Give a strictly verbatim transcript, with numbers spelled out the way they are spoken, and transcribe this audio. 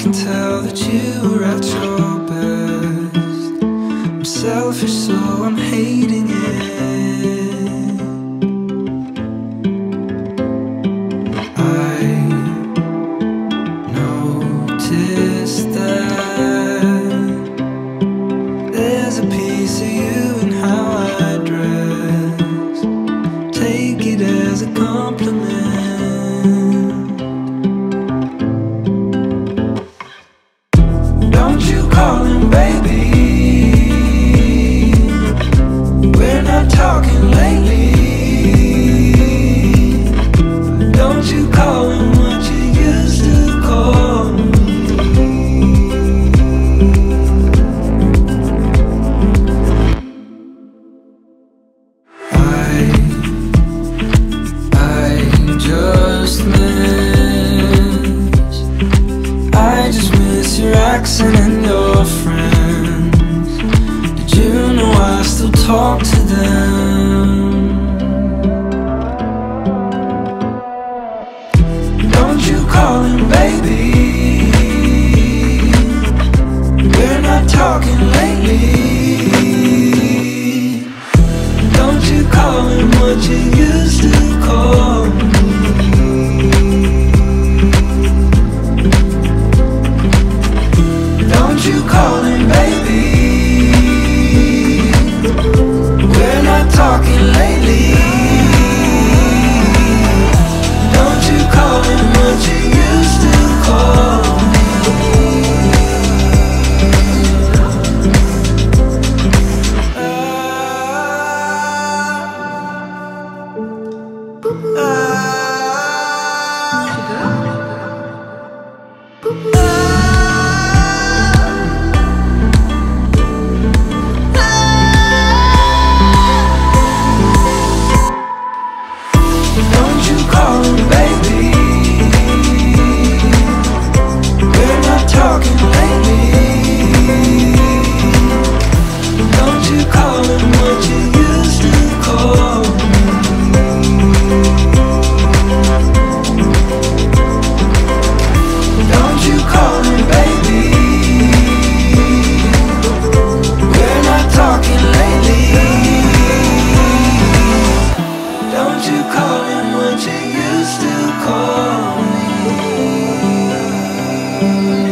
can tell that you were at your best. I'm selfish, so I'm hating it. I noticed that there's a piece of you in how I dress. Take it as a compliment. Don't you call him baby. We're not talking lately. Don't you call him what you used to call me. I, I just miss, I just miss your accent and your friends. Did you know I still talk to them? Don't you call him baby. We're not talking lately. Don't you call him what you used to call me. Don't you call him baby. We're not talking lately. Don't you call him what you used to call me. Ah, ah, Don't you call him baby. We're not talking lately. Don't you call him what you used to call me. Don't you call him baby. We're not talking lately. Don't you call him what you used to call me.